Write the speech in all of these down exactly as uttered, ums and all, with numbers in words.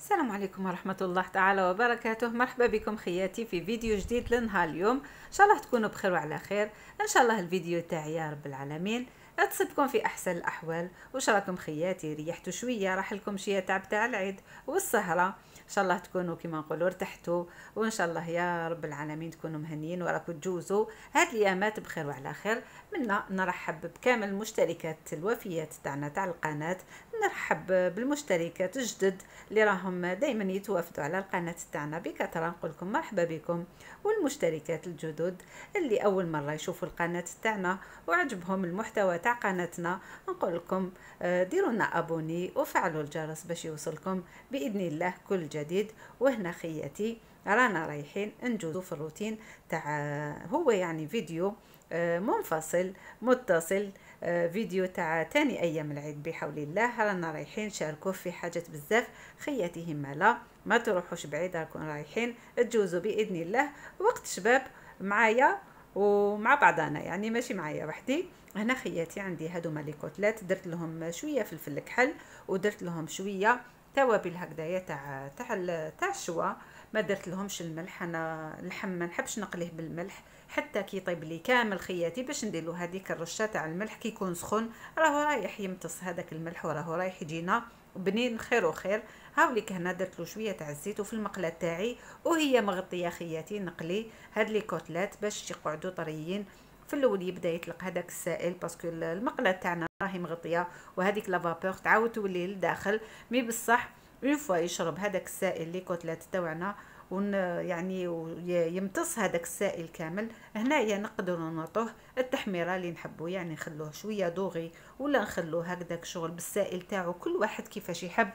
السلام عليكم ورحمة الله تعالى وبركاته. مرحبا بكم خياتي في فيديو جديد لنهار اليوم. ان شاء الله تكونوا بخير وعلى خير. ان شاء الله الفيديو تاعي يا رب العالمين تصيبكم في احسن الاحوال. وش راكم خياتي؟ ريحتوا شويه؟ راح لكم شويه تعب تاع العيد والسهره. ان شاء الله تكونوا كما نقولوا ارتحتوا، وان شاء الله يا رب العالمين تكونوا مهنيين وراكم تجوزوا هاد الايامات بخير وعلى خير. منا نرحب بكامل المشتركات الوفيات تاعنا تاع القناه، نرحب بالمشتركات الجدد اللي راهم دائما يتوافدوا على القناه تاعنا بكثره، نقول لكم مرحبا بكم. والمشتركات الجدد اللي اول مره يشوفوا القناه تاعنا وعجبهم المحتوى تاع قناتنا، نقول لكم ديروا لنا ابوني وفعلوا الجرس باش يوصلكم باذن الله كل جديد. وهنا خياتي رانا رايحين نجوزوا في الروتين تاع، هو يعني فيديو منفصل متصل، فيديو تاع تاني ايام العيد بحول الله. رانا رايحين نشاركوا في حاجات بزاف خياتي، همالا ما تروحوش بعيد، راكم رايحين تجوزوا باذن الله وقت شباب معايا ومع بعضنا، يعني ماشي معايا وحدي. هنا خياتي عندي هادو مالي كوتلات، درت لهم شويه فلفل كحل ودرت لهم شويه توابل هكذايا تاع تاع تاع الشوا، ما درت لهمش الملح. انا اللحم ما نحبش نقليه بالملح حتى كي يطيب لي كامل خياتي، باش ندير له هذيك الرشه تاع الملح كي يكون سخون راهو رايح يمتص هذاك الملح وراهو رايح يجينا بنين خير وخير. هاوليك هنا درت له شويه تاع الزيت وفي المقله تاعي وهي مغطيه خياتي نقلي هاد لي كوتلات باش يقعدوا طريين. في الاول يبدا يطلق هذاك السائل باسكو المقله تاعنا راهي مغطيه، وهذيك لا فابور تعاود تولي لداخل مي بصح اون فوا يشرب هذاك السائل لي كوتلات تاعنا ون يعني يمتص هذاك السائل كامل. هنايا نقدروا نعطوه التحميره اللي نحبوا، يعني نخلوه شويه دوغي ولا نخلوه هكذاك شغل بالسائل تاعو، كل واحد كيفاش يحب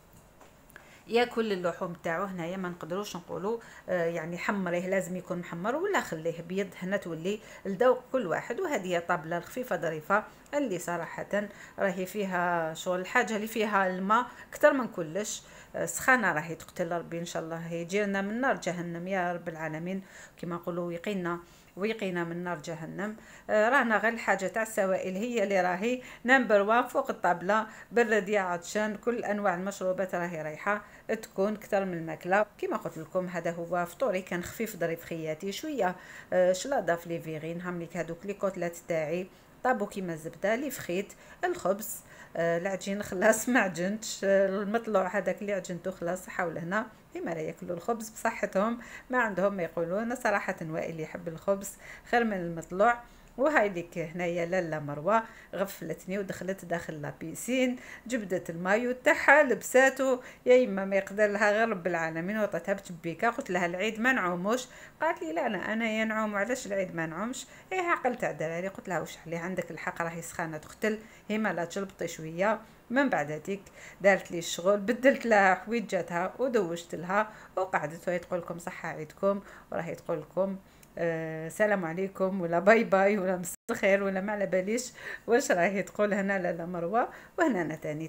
ياكل اللحوم تاعو. هنايا ما نقدروش نقولوا آه يعني حمريه لازم يكون محمر ولا خليه بيض، هنا تولي الذوق كل واحد. وهذه هي طابله الخفيفه ظريفه اللي صراحه راهي فيها شغل، الحاجه اللي فيها الماء اكثر من كلش. آه سخانه راهي تقتل ربي، ان شاء الله يجي لنا من نار جهنم يا رب العالمين، كما نقولوا يقينا ويقينا من نار جهنم. آه رانا غير الحاجه تاع السوائل هي اللي راهي نمبر وان فوق الطابله، برد يا عطشان كل انواع المشروبات راهي رايحه تكون اكثر من الماكله. كما قلت لكم هذا هو فطوري، كان خفيف ظريف خياتي، شويه آه شلاضه في لي فيغين، هامليك هذوك لي كوتلات تاعي طابو كيما الزبده اللي فخيت، الخبز آه العجين خلاص ما عجنتش، آه المطلوع هذاك اللي عجنته خلاص حاول هنا هما لا ياكلوا الخبز بصحتهم ما عندهم ما يقولون. صراحه وائل يحب الخبز خير من المطلوع. وهاي ليك هنايا لالا مروه غفلتني ودخلت داخل لابيسين، جبدت المايو تاعها لبساتو، يا يما ما يقدر لها غير رب العالمين، وعطيتها بتبيكه. قلت لها العيد ما نعوموش، قالت لي لا انا انا ينعوم، علاش العيد ما نعومش؟ ايه عقلت تعدل علي، قلت لها واش عليه عندك الحق راهي سخانه تقتل، هما لا تجلبطي شويه. من بعد هذيك دارت لي الشغل، بدلت لها حويجاتها ودوشت لها وقعدت وهي تقول لكم صحه عيدكم، وراهي تقول لكم آه سلام عليكم ولا باي باي ولا مساء الخير ولا ما على باليش واش راهي تقول هنا لالا مروه. وهنا انا تاني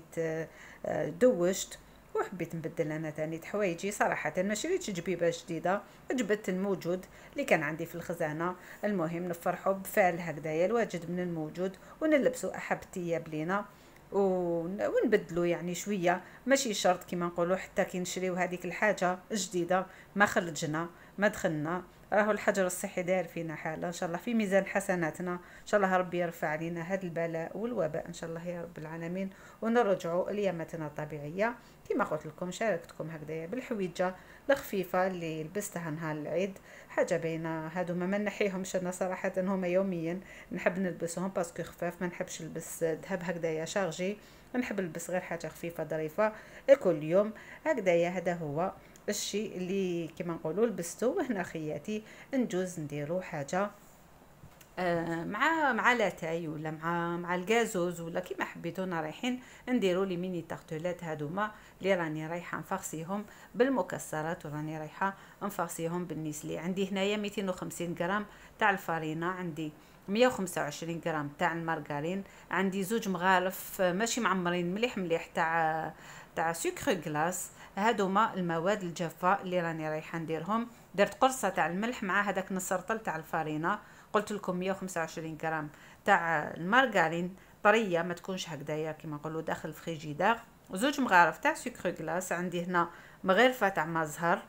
دوشت وحبيت نبدل انا تاني حوايجي. صراحه ما شريتش جبيبه جديده، جبت الموجود اللي كان عندي في الخزانه. المهم نفرحوا بفعل هكذايا الواجد من الموجود ونلبسوا احب تياب لينا ونبدلوا يعني شويه، ماشي شرط كيما نقولوا حتى كي نشريو هذيك الحاجه جديده ما خرجنا ما دخلنا، راهو الحجر الصحي داير فينا حاله. ان شاء الله في ميزان حسناتنا، ان شاء الله ربي يرفع علينا هذا البلاء والوباء ان شاء الله يا رب العالمين، ونرجعوا ليامتنا الطبيعيه. كما قلت لكم شاركتكم هكذايا بالحويجه الخفيفه اللي لبستها نهار العيد، حاجه بينه هادو ما نحيهمش انا صراحه، هما يوميا نحب نلبسهم باسكو خفاف، ما نحبش نلبس ذهب هكذايا شارجي، نحب نلبس غير حاجه خفيفه ظريفه كل يوم هكذايا. هذا هو الشيء اللي كما نقولوا لبستو. وهنا خياتي نجوز نديرو حاجه آه مع مع لاتاي ولا مع مع الغازوز ولا كيما حبيتونا، رايحين نديرو لي ميني تارتولات هادوما اللي راني رايحه نفرسيهم بالمكسرات وراني رايحه نفرسيهم بالنسلي. عندي هنايا مئتين وخمسين غرام تاع الفارينه، عندي مية وخمسة وعشرين غرام تاع المارغرين، عندي زوج مغارف ماشي معمرين مليح مليح تاع تاع سكر غلاس. هادوما المواد الجافه اللي راني رايحه نديرهم. درت قرصه تاع الملح مع هذاك نص رطل تاع الفارينه. قلت لكم مية وخمسة وعشرين غرام تاع المارغرين طريه ما تكونش هكذايا كيما نقولوا داخل الفريجيدار، زوج مغارف تاع سكر كلاص، عندي هنا مغرفه تاع ما زهر،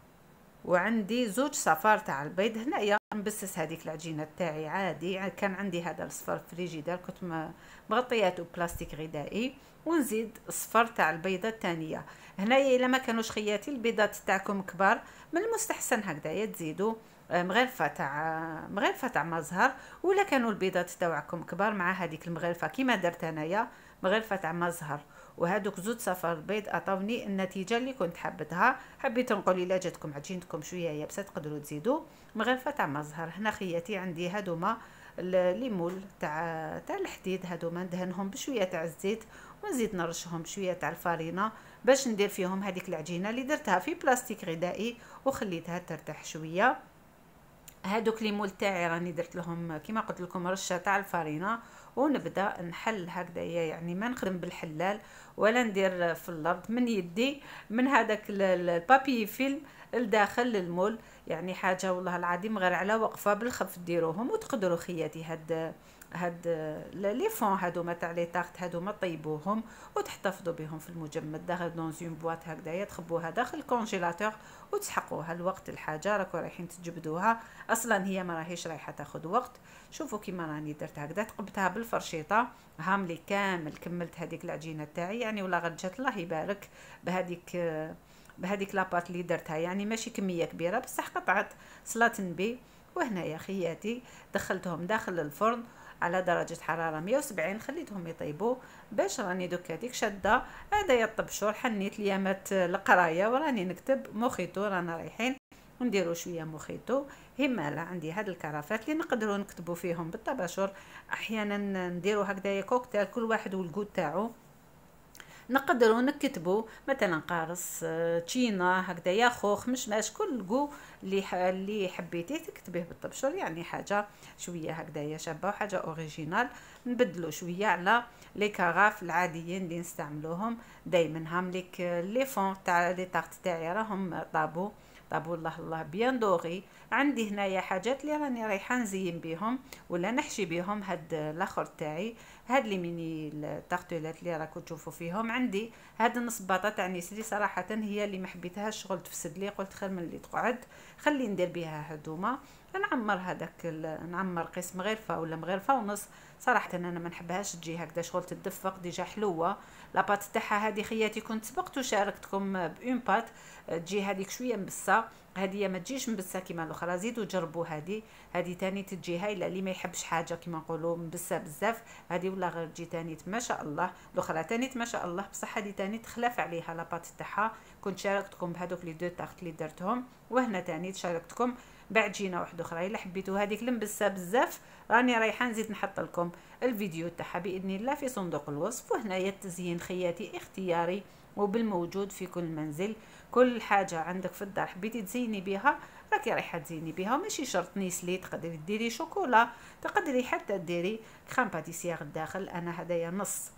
وعندي زوج صفار تاع البيض. هنايا نبسس هذيك العجينه تاعي عادي، كان عندي هذا الصفر فريجيدير كنت مغطياته بلاستيك غذائي، ونزيد الصفر تاع البيضه الثانيه. هنايا الا ما كانوش خياتي البيضات تاعكم كبار، من المستحسن هكذايا تزيدوا مغرفه تاع مغرفه تاع ما زهر، ولا كانوا البيضات تاعكم كبار مع هذيك المغرفه كيما درت انايا مغرفه تاع ما زهر. وهذوك زوج صفار البيض عطاوني النتيجه اللي كنت حابتها. حبيت نقول الا جاتكم عجينتكم شويه يابسه تقدروا تزيدوا مغرفه تاع ما زهر. هنا خياتي عندي هادوما الليمول تاع تاع الحديد، هادوما ندهنهم بشويه تاع الزيت، ونزيد نرشهم بشويه تاع الفارينه باش ندير فيهم هذيك العجينه اللي درتها في بلاستيك غذائي وخليتها ترتاح شويه. هادوك ليمول تاعي راني درت لهم كيما قلت لكم رشه تاع الفارينه، ونبدا نحل هكذايا، يعني ما نخدم بالحلال ولا ندير في الارض من يدي من هذاك البابي فيلم الداخل المول. يعني حاجه والله العظيم غير على وقفه بالخف ديروهم. وتقدروا خياتي هاد هاد لي فون هادوما تاع لي طارت هادوما طيبوهم وتحتفظوا بهم في المجمد داخل دون اون بواط هكذايا، تخبوها داخل الكونجيلاتور وتسحقوها الوقت الحاجه راكو رايحين تجبدوها. اصلا هي ما راهيش رايحه تاخذ وقت. شوفوا كيما راني درت هكذا، تقبتها بالفرشيطه هاملي كامل، كملت هذيك العجينه تاعي يعني ولا غير جات الله يبارك بهذيك بهذيك لاباط اللي درتها، يعني ماشي كميه كبيره بصح قطعت صلاه نبي. وهنايا خياتي دخلتهم داخل الفرن على درجه حراره مية وسبعين، خليتهم يطيبوا باش راني دوك هذيك شاده هذا يطبشوا. حنيت ليامات القرايه وراني نكتب موخيتو، رانا رايحين نديروا شويه موخيتو. هماله عندي هاد الكرافات اللي نقدروا نكتبوا فيهم بالطباشور، احيانا نديروا هكذايا كوكتيل كل واحد والجو تاعو، نقدروا نكتبوا مثلا قارص تشينا هكذايا خوخ مشماش كل جو اللي اللي حبيتيه تكتبيه بالطبشور، يعني حاجه شويه هكذايا شابه وحاجه اوريجينال. نبدلوا شويه على لي كاغاف العاديين اللي نستعملوهم دائما. هامليك لي فون تاع لي طارت تاعي راهم طابو طابو الله الله بيان دوغي. عندي هنايا حاجات اللي راني رايحه نزين بيهم ولا نحشي بيهم هاد الاخر تاعي، هاد لي ميني الطارتولات اللي راكم تشوفوا فيهم. عندي هاد النصباطه تاع نسري صراحه هي اللي ما حبيتهاش شغل تفسد لي، قلت خير من اللي تقعد خلي ندير بها هدومه. نعمر هذاك نعمر قسم مغرفه ولا مغرفه ونص. صراحه انا ما نحبهاش تجي هكذا شغل تدفق ديجا حلوه. لاباط تاعها هذه خياتي كنت سبقت وشاركتكم بون بات تجي هذيك شويه مبسه، هذه ما تجيش مبسه كيما الاخرى. زيدوا جربوا هذه هذه تاني تجي هايله. اللي ما يحبش حاجه كيما نقولوا مبسه بزاف هذه ولا غير تجي تاني ما شاء الله. الاخرى تاني ما شاء الله بصح هذه تاني تخلف عليها لاباط تاعها. كنت شاركتكم بهذوك لي دو طارت اللي درتهم، وهنا تاني شاركتكم بعجينه واحده اخرى. الا حبيتوا هذيك المبسه بزاف راني رايحه نزيد نحط لكم الفيديو تاعها باذن الله في صندوق الوصف. وهنايا التزيين خياتي اختياري وبالموجود في كل منزل. كل حاجه عندك في الدار حبيتي تزيني بها راكي رايحه تزيني بها، ماشي شرط نيسلي، تقدري ديري شوكولا، تقدري حتى ديري كريم باتيسيير الداخل. انا هدايا نص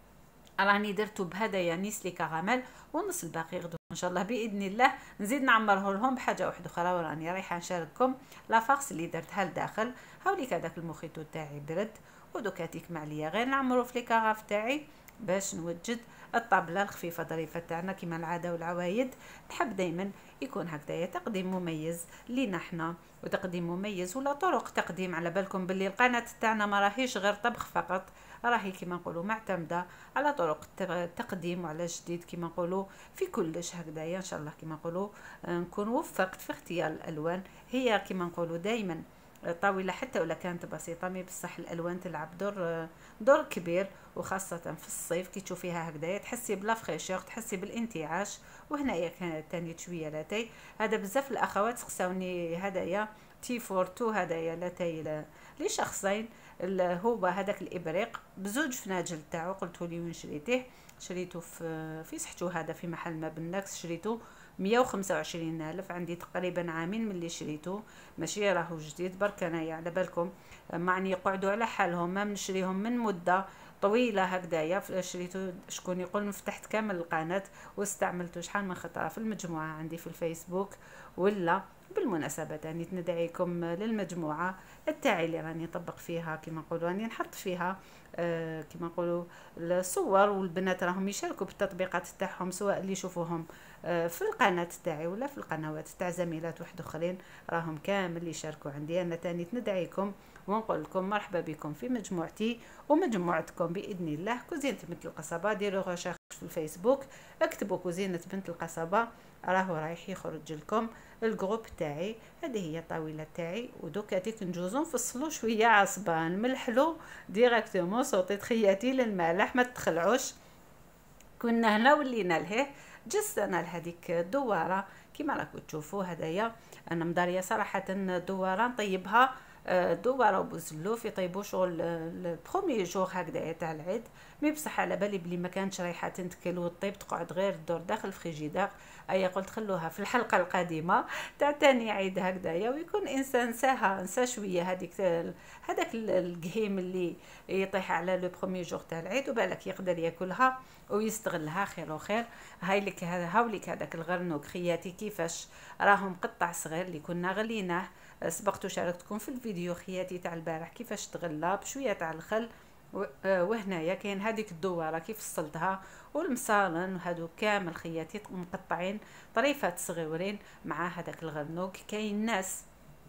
راني درتو بهدايا نيسلي كراميل، ونص الباقي غدو ان شاء الله باذن الله نزيد نعمره لهم بحاجه واحده اخرى. وراني رايحه نشارككم لا فارس اللي درتها لداخل. هاوليك هذاك المخيطو تاعي برد ودوك هاتيك معليا غير نعمرو في لي كراف تاعي باش نوجد الطابله الخفيفه ظريفه تاعنا كما العاده والعوايد. نحب دائما يكون هكذايا تقديم مميز لينا حنا وتقديم مميز ولا طرق تقديم. على بالكم باللي القناه تاعنا ما راهيش غير طبخ فقط، راهي كما نقولوا معتمده على طرق التقديم وعلى جديد كما نقولوا في كلش هكذايا. ان شاء الله كما نقولوا نكون وفقت في اختيار الالوان. هي كما نقولوا دائما طاوله حتى ولا كانت بسيطه مي بصح الالوان تلعب دور دور كبير، وخاصه في الصيف كي تشوفيها هكذايا تحسي بلا فريشور، تحسي بالانتعاش. وهنايا كانت ثاني شويه لاتاي هذا بزاف الاخوات سقساوني هدايا تي فور تو هدايا لاتاي لشخصين. هو هذاك الابريق بزوج فناجل تاعو قلت لي وين شريتيه؟ شريته في في صحتو هذا في محل ما بنكس، شريته مية وخمسة وعشرين الف. عندي تقريبا عامين من اللي شريته، ماشي راهو جديد برك انايا على بالكم معني يقعدوا على حالهم ما نشريهم من مده طويله هكذايا. شريته شكون يقول فتحت كامل القناه واستعملته شحال من خطره في المجموعه عندي في الفيسبوك ولا بالمناسبه تاني ندعيكم للمجموعه التاعي اللي راني نطبق فيها، كما نقولوا راني نحط فيها آه كما نقولوا الصور، والبنات راهم يشاركوا بالتطبيقات تاعهم، سواء اللي يشوفوهم آه في القناه تاعي ولا في القنوات تاع زميلات واحد اخرين، راهم كامل يشاركوا عندي. انا تاني ندعيكم ونقول لكم مرحبا بكم في مجموعتي ومجموعتكم باذن الله. كوزينة بنت القصبه، ديروا ريشيرش في الفيسبوك، اكتبوا كوزينة بنت القصبه، راهو رايح يخرج لكم الجروب تاعي. هذه هي الطاوله تاعي، ودوك هذيك نجوزو نفصلوا شويه عصبان ملحلو ديريكتومون صوتي تخياتي للمالح، ما تخلعوش. كنا هنا ولينا لهيه جسنا لهذيك الدواره كما راكم تشوفوا. هدايا انا مداريه صراحه الدواره نطيبها دواره وبوزلوف يطيبوا شغل البروميي جور هكذايا تاع العيد، مي بصح على بالي بلي ما كانتش رايحه تنتكل وطيب تقعد غير الدور داخل الفريجيدار. ايا قلت خلوها في الحلقه القادمه تاع تاني عيد هكذايا، ويكون انسان نساها نسى شويه هذيك هذاك القهيم اللي يطيح على لو بروميي جور تاع العيد، وبالك يقدر ياكلها ويستغلها خير وخير. هاي لك هذا هاوليك هذاك الغرنوق خياتي كيفاش راهم قطع صغير اللي كنا غليناه، سبقت وشاركتكم في الفيديو خياتي تاع البارح كيفاش تغلى بشويه تاع الخل. وهنايا كاين هذيك الدواره كيف فصلتها، والمصالن وهادو كامل خياتي مقطعين طريفات صغيورين مع هذاك الغرنوق. كاين ناس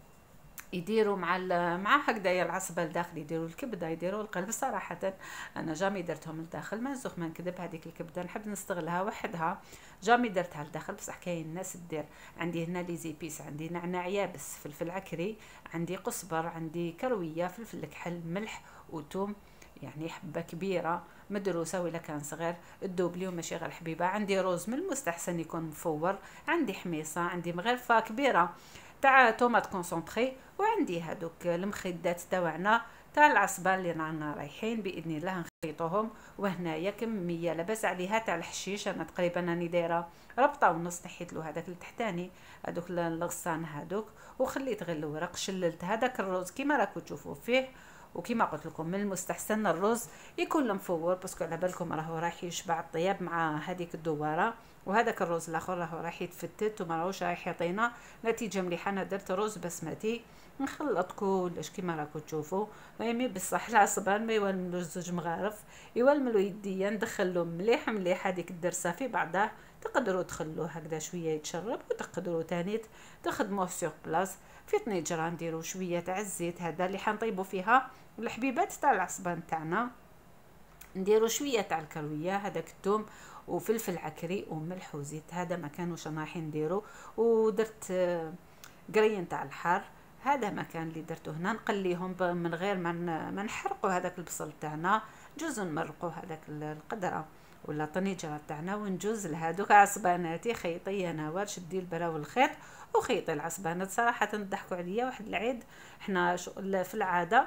يديروا مع مع هكذايا العصبه لداخل، يديروا الكبده، يديروا القلب. صراحه انا جامي درتهم لداخل، ما نزوخ ما نكذب، هذيك الكبده نحب نستغلها وحدها، جامي درتها لداخل. بصح كاين ناس دير عندي هنا لي زيبيس، عندي نعناع يابس، فلفل عكري، عندي قزبر، عندي كرويه، فلفل كحل، ملح وثوم، يعني حبه كبيره مدروسه ولا كان صغير تذوب لي وماشي غير حبيبه. عندي روز من المستحسن يكون مفور، عندي حميصه، عندي مغرفه كبيره تاع طوماط كونسونطري، وعندي هذوك المخدات تاعنا تاع العصبه اللي رانا رايحين باذن الله نخيطوهم. وهنايا كميه لاباس عليها تاع الحشيش، انا تقريبا راني دايره ربطه ونص، نحيت له هذاك التحتاني هذوك الغصان هذوك، وخليت غير الورق. شللت هذاك الروز كيما راكم تشوفوا فيه، وكما قلت لكم من المستحسن الرز يكون مفور، باسكو على بالكم راهو راح يشبع الطياب مع هذيك الدواره، وهذاك الرز الاخر راهو راح يتفتت وما راهوش رايح يعطينا نتيجه مليحه. انا درت رز بسمتي نخلط كلش كيما راكم تشوفوا، مي بصح العصبان ما يولملوش زوج مغارف، يولملو يديا ندخلو مليح مليح هذيك الدرسه في بعضها. تقدروا تخلوه هكذا شويه يتشرب، وتقدروا تاني تخدموه سيغ بلاص في طنجره، نديروا شويه تاع الزيت هذا اللي حنطيبوا فيها الحبيبات تاع العصبان تاعنا، نديروا شويه تاع الكرويه هذاك الثوم وفلفل عكري وملح وزيت. هذا ما كانوش رايحين نديرو. ودرت قرين تاع الحار، هذا مكان اللي درته هنا نقليهم من غير ما ما نحرقوا هذاك البصل تاعنا، جوز نمرقوا هذاك القدره ولا طنجره تاعنا، ونجوز لهذوك عصباناتي خيطي يا نوار، شدي البرا والخيط وخيطي العصبانات. صراحه ضحكوا عليا واحد العيد حنا في العاده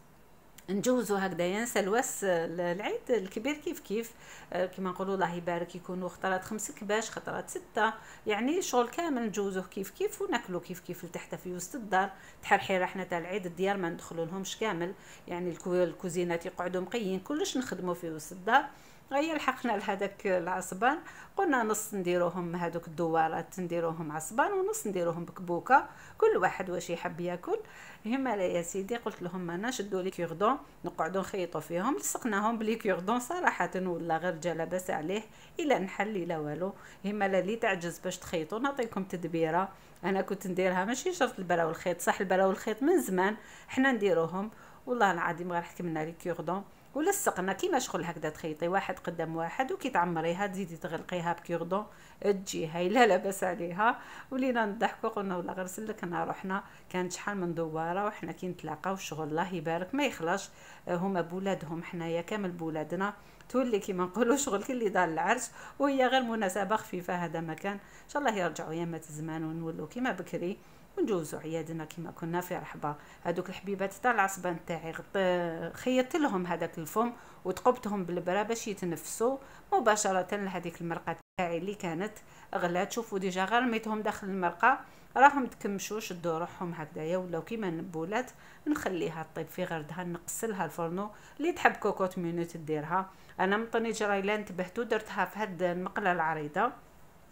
نجوزو هكذا ينسى الواس العيد الكبير كيف كيف كما نقولوا الله يبارك، يكونوا خطرات خمس كباش خطرات ستة، يعني شغل كامل نجوزوه كيف كيف وناكلو كيف كيف لتحت في وسط الدار. تحرحيره حنا تاع العيد الديار ما ندخلوا لهمش كامل، يعني الكوزينات يقعدوا مقيين كلش نخدموا في وسط الدار. هيا لحقنا لهذاك العصبان، قلنا نص نديروهم هذوك الدوارات نديروهم عصبان ونص نديروهم بكبوكه، كل واحد واش يحب ياكل. هما لا يا سيدي قلت لهم انا شدوا لي كيردون نقعدوا نخيطوا فيهم، لصقناهم بلي كيردون صراحه ولا غير جا لاباس عليه الى نحل لا والو. هما لا اللي تعجز باش تخيطوا نعطيكم تدبيره، انا كنت نديرها ماشي شرط البرا والخيط، صح البرا والخيط من زمان حنا نديروهم والله العظيم غير حكمنا لي كيردون ولصقنا كيما شغل هكذا تخيطي واحد قدام واحد، وكي تعمريها تزيدي تغلقيها بكيردون تجي هاي لا لاباس عليها. ولينا نضحكوا قلنا ولا غير سلكنا روحنا، كانت شحال من دواره وحنا كي نتلاقاو الشغل الله يبارك ما يخلاش. هما بولادهم حنايا كامل بولادنا، تولي كيما نقولوا شغل كل اللي دار العرس، وهي غير مناسبه خفيفه. هذا مكان ان شاء الله يرجعوا يامات الزمان ونولوا كيما بكري ونجوزوا عيادنا كما كنا في رحبه. هذوك الحبيبات تاع العصبان تاعي خيطت لهم هذاك الفم وتقبتهم بالبرا باش يتنفسوا مباشره لهذيك المرقه تاعي اللي كانت غلات. شوفوا ديجا غير رميتهم داخل المرقه راهم تكمشوا شدوا روحهم هكذايا ولاو كيما النبولات. نخليها طيب في غردها نقصلها الفرنو اللي تحب كوكوت مينوت ديرها. انا مطني جرايلا انتبهتوا درتها في هاد المقله العريضه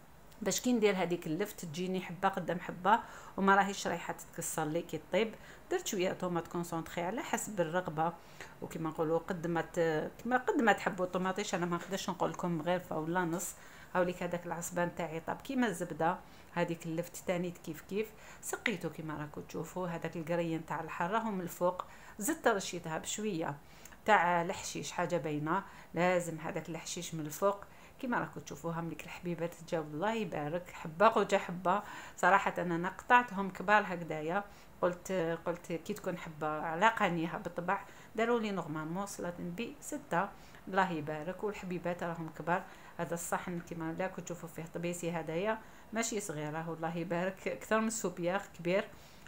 باش كي ندير هذيك اللفت تجيني حبه قدام حبه وما راهيش رايحه تتكسر لي كي طيب. درت شويه طوماط كونسونطري على حسب الرغبه، وكما نقولوا قد ما كما قد ما تحبوا الطوماطيش. انا ما نقدرش نقول لكم غرفه ولا نص. هاوليك هذاك العصبان تاعي طاب كيما الزبده. هذيك اللفت تاني كيف كيف سقيته كيما راكم تشوفوا. هذاك القرين تاع الحاره من الفوق زدت رشيتها بشويه تاع الحشيش، حاجه باينه لازم هذاك الحشيش من الفوق كيما راكم تشوفوها. مليك الحبيبات تجاوب الله يبارك حبه خوجه حبه. صراحه انا قطعتهم كبار هكذايا. قلت قلت كي تكون حبه على قانيها بالطبع. داروا لي نورمالمون صلاه النبي سته، الله يبارك. والحبيبات راهم كبار. هذا الصحن كيما راكم تشوفوا فيه طبيسي هدايا ماشي صغيره، الله يبارك اكثر من السوبياغ كبير.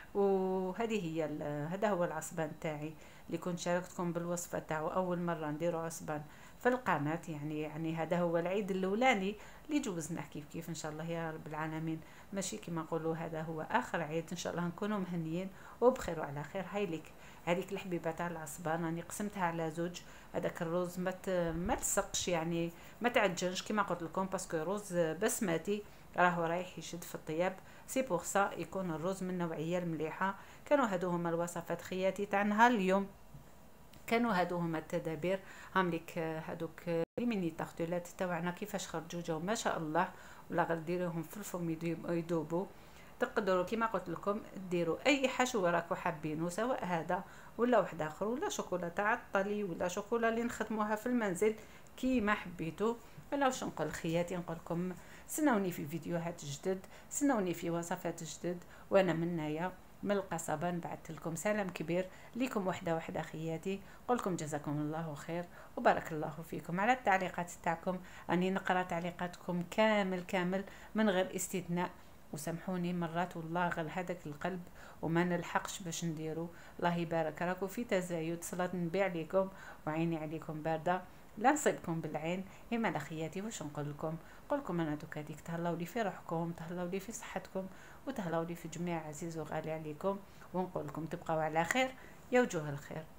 وهذه هي هذا هو العصبان تاعي اللي كنت شاركتكم بالوصفه تاعو. اول مره نديروا عصبان في القناه، يعني يعني هذا هو العيد الاولاني اللي جوزناه كيف كيف ان شاء الله يا رب العالمين. ماشي كما نقولوا هذا هو اخر عيد، ان شاء الله نكونوا مهنيين وبخير وعلى خير. هاي لك هذيك الحبيبه تاع العصبان راني قسمتها على زوج. هذاك الرز ما ما تسقش يعني ما تعجنش كما قلت لكم، باسكو رز بسمتي راهو رايح يشد في الطياب. سي بوغ سا يكون الرز من نوعيه المليحه. كانوا هادو هما الوصفات خياتي تاع نهار اليوم، كانوا هادو هما التدابير. هامليك هادوك لي ميني طارتولات تاعنا كيفاش خرجوا جاو ما شاء الله. ولا غديروهم في الفم يذوبوا. تقدروا كيما قلت لكم ديروا اي حشو راكو حابينه، سواء هذا ولا واحد اخر ولا شوكولاته تاع الطلي ولا شوكولا اللي نخدموها في المنزل كيما حبيتوا. ولا واش نقول خياتي، نقول لكم سناوني في فيديوهات جدد، سناوني في وصفات جدد. وانا منايا من القصبة نبعث لكم سلام كبير ليكم وحده وحده خياتي. قولكم جزاكم الله خير وبارك الله فيكم على التعليقات تاعكم. اني نقرا تعليقاتكم كامل كامل من غير استثناء. وسامحوني مرات والله غير هذاك القلب وما نلحقش باش نديرو. الله يبارك راكم في تزايد، صلاة النبي عليكم وعيني عليكم بارده. لا نصيبكم بالعين اما لخياتي. واش نقول لكم؟ نقول لكم انا دوك هذيك تهلاو لي في روحكم، تهلاو لي في صحتكم، وتهلاو لي في جميع عزيز وغالي عليكم. ونقول لكم تبقاو على خير يا وجوه الخير.